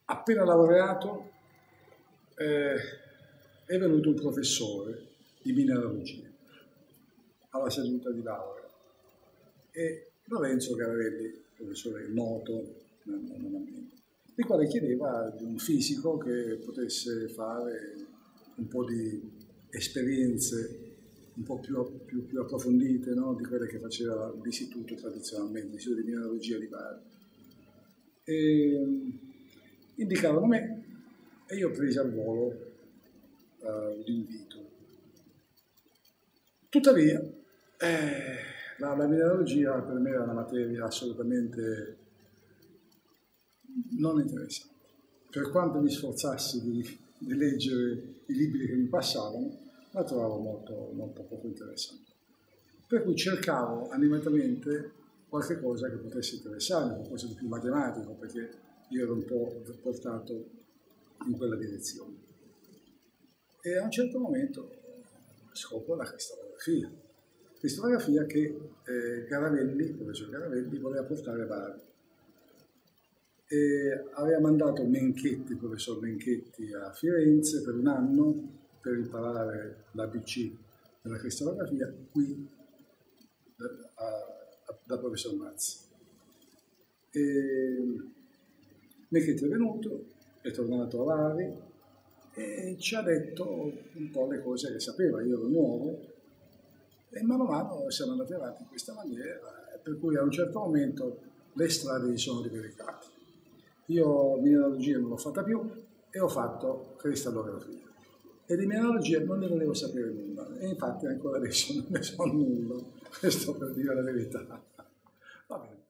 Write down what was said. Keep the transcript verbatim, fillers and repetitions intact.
appena laureato eh, è venuto un professore di mineralogia alla seduta di laurea e Lorenzo Garavelli, professore noto normalmente, il quale chiedeva di un fisico che potesse fare un po' di esperienze un po' più, più, più approfondite, no? Di quelle che faceva l'istituto tradizionalmente, l'istituto di mineralogia di Bari. E indicavano me e io presi al volo uh, l'invito. Tuttavia, eh, la, la mineralogia per me era una materia assolutamente non interessante. Per quanto mi sforzassi di, di leggere i libri che mi passavano, la trovavo molto, molto poco interessante. Per cui cercavo animatamente qualche cosa che potesse interessarmi, qualcosa di più matematico, perché io ero un po' portato in quella direzione. E a un certo momento scopro la cristallografia. Cristallografia che eh, Garavelli, il professor Garavelli, voleva portare a Bari. E aveva mandato Menchetti, il professor Menchetti, a Firenze per un anno per imparare l'A B C della cristallografia qui da, a, dal professor Mazzi. E Menchetti è venuto, è tornato a Bari e ci ha detto un po' le cose che sapeva. Io ero nuovo e mano a mano siamo andati avanti in questa maniera, per cui a un certo momento le strade si sono divaricate. Io mineralogia non l'ho fatta più e ho fatto cristallografia. E di mineralogia non ne volevo sapere nulla, e infatti ancora adesso non ne so nulla, questo per dire la verità. Va bene.